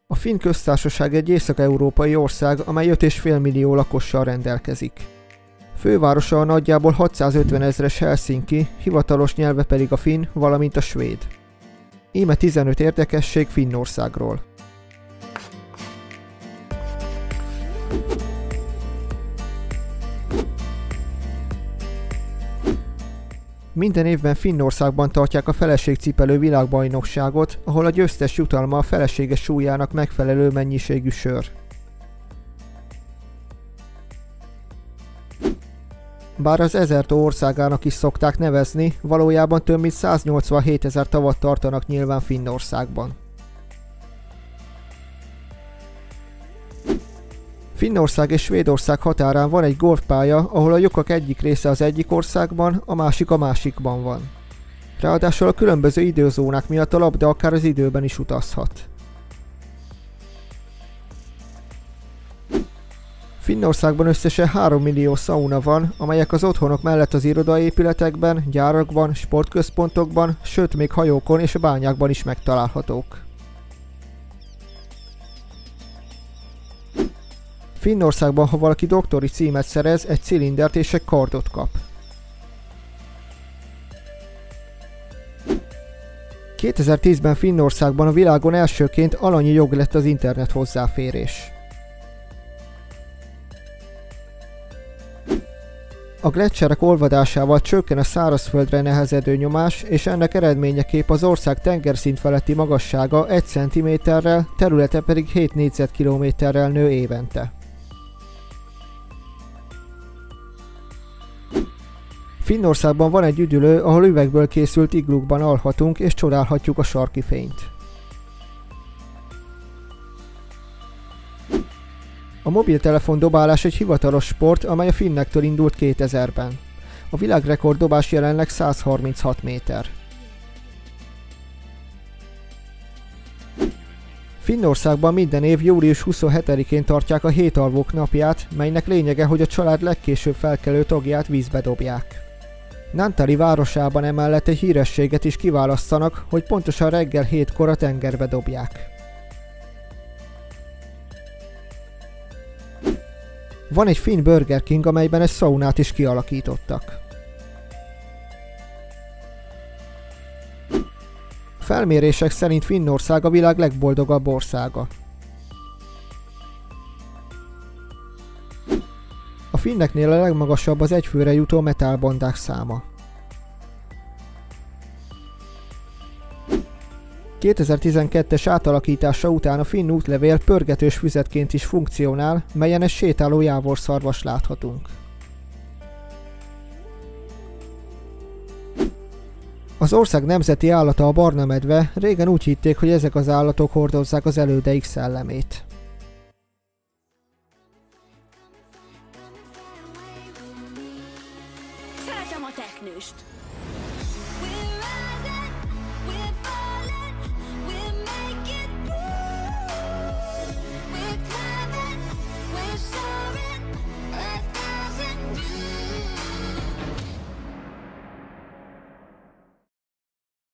A Finn köztársaság egy észak-európai ország, amely 5,5 millió lakossal rendelkezik. Fővárosa a nagyjából 650 000-es Helsinki, hivatalos nyelve pedig a finn, valamint a svéd. Íme 15 érdekesség Finnországról. Minden évben Finnországban tartják a feleségcipelő világbajnokságot, ahol a győztes jutalma a felesége súlyának megfelelő mennyiségű sör. Bár az 1000 tó országának is szokták nevezni, valójában több mint 187 000 tavat tartanak nyilván Finnországban. Finnország és Svédország határán van egy golfpálya, ahol a lyukak egyik része az egyik országban, a másik a másikban van. Ráadásul a különböző időzónák miatt a labda akár az időben is utazhat. Finnországban összesen 3 millió szauna van, amelyek az otthonok mellett az irodaépületekben, gyárakban, sportközpontokban, sőt még hajókon és a bányákban is megtalálhatók. Finnországban, ha valaki doktori címet szerez, egy cilindert és egy kardot kap. 2010-ben Finnországban a világon elsőként alanyi jog lett az internet hozzáférés. A gleccserek olvadásával csökken a szárazföldre nehezedő nyomás, és ennek eredményeképp az ország tengerszint feletti magassága 1 cm-rel, területe pedig 7 négyzetkilométerrel nő évente. Finnországban van egy üdülő, ahol üvegből készült iglukban alhatunk és csodálhatjuk a sarki fényt. A mobiltelefon dobálás egy hivatalos sport, amely a finnektől indult 2000-ben. A világrekord dobás jelenleg 136 méter. Finnországban minden év július 27-én tartják a hétalvók napját, melynek lényege, hogy a család legkésőbb felkelő tagját vízbe dobják. Naantali városában emellett egy hírességet is kiválasztanak, hogy pontosan reggel 7-kor a tengerbe dobják. Van egy finn Burger King, amelyben egy szaunát is kialakítottak. Felmérések szerint Finnország a világ legboldogabb országa. A finneknél a legmagasabb az egyfőre jutó metálbandák száma. 2012-es átalakítása után a finn útlevél pörgetős füzetként is funkcionál, melyen egy sétáló jávorszarvast láthatunk. Az ország nemzeti állata a barna medve, régen úgy hitték, hogy ezek az állatok hordozzák az elődeik szellemét. Szeretem a teknőst!